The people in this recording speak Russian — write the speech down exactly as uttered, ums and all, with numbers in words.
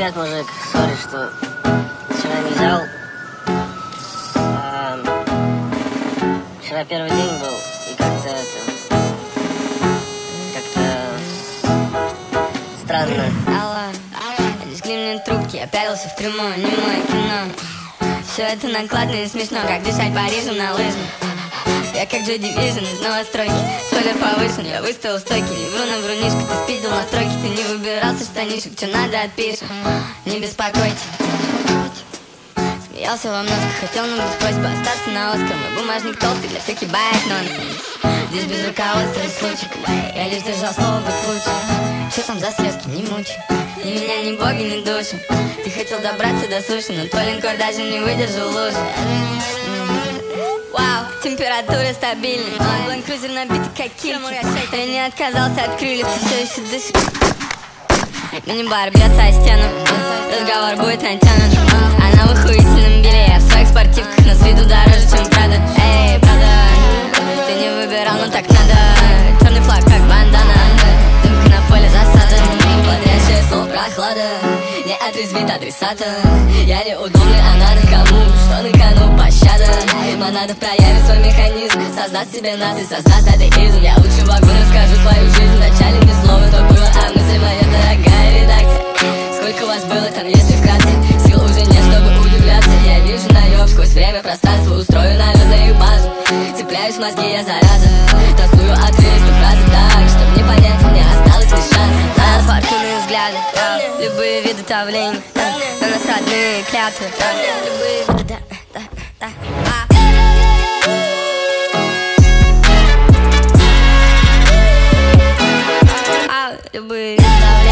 Привет, мужик. Сори, что вчера не взял. А, вчера первый день был, и как-то это... Как-то... странно. Алло, алло, жгли мне трубки, я пялился в трюмо, не мое кино. Все это накладно и смешно, как дышать Парижем на лыжах. Я как Джой Дивизион из новостройки. Спойлер повышен, я выставил стойки. Не вру на врунишку, ты спиздил настройки. Ты не выбирался штанишек, что надо отпишем. Не беспокойте. Смеялся во много, хотел, но без просьбы остаться на Оскар. Мой бумажник толстый, для всяких баек нонсенс. Здесь без руководства и случаев. Я лишь держал слово быть лучше. Что там за слезки, не мучай. Ни меня, ни боги, ни души. Ты хотел добраться до суши, но твой линкор даже не выдержал лужи. Вау, температура стабильна. Лэнд-крузер набитый как кильки. Я не отказался от крыльев, ты все еще дышишь. Мини-бар бьется о стену. Разговор будет натянут. Она в охуительном белье, я в своих спортивках, но с виду дороже, чем Прада. Эй, Прада, ты не выбирал, но так надо. Черный флаг, как бандана. Дымка на поле засада. Бодрящее слово прохлада не отрезвит адресата. Я неудобный, а надо кому, что на кону пощада. Но надо проявить свой механизм, создать себе нас и создать атеизм. Я лучше могу расскажу свою жизнь. Вначале ни слова, то было, а мысль моя дорогая редакция. Сколько вас было там, если вкратце? Сил уже нет, чтобы удивляться. Я вижу наеб сквозь время, пространство. Устрою налетную базу. Цепляюсь в мозги, я зараза. Танцую отрывисты фразы так, чтобы не понять, мне осталось лишь шанс. На спортивные взгляды, любые виды давления, на нас родные клятвы, любые виды, да, да, да. Любые